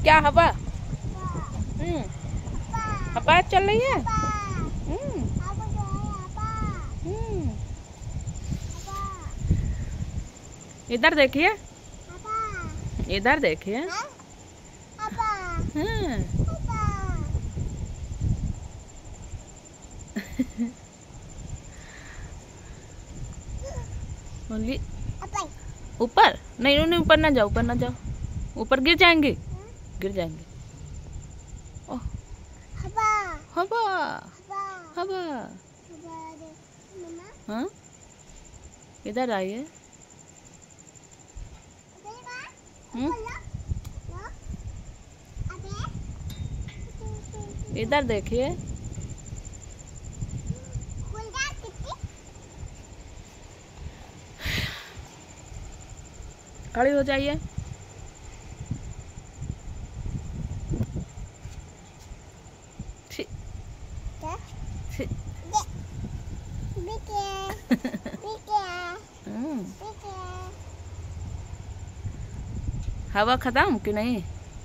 क्या हवा? हवा चल रही है। इधर देखिए, इधर देखिए। बोलिए ऊपर नहीं, उन्हें ऊपर ना जाओ, ऊपर ना जाओ, ऊपर गिर जाएंगे, गिर जाएंगे। ओह हवा हवा हवा। हाँ इधर आइए। इधर देखिए। खड़ी हो जाइए। हवा खत्म कि नहीं?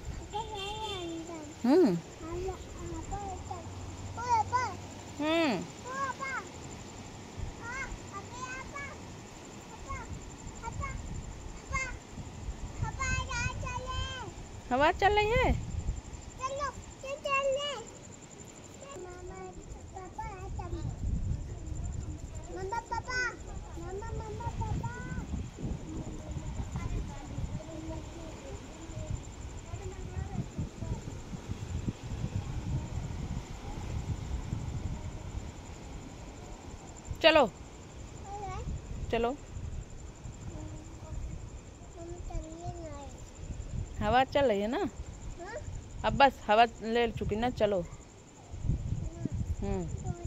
हवा चल रही है। चलो चलो, हवा चल रही है ना। अब बस हवा ले चुकी ना, चलो।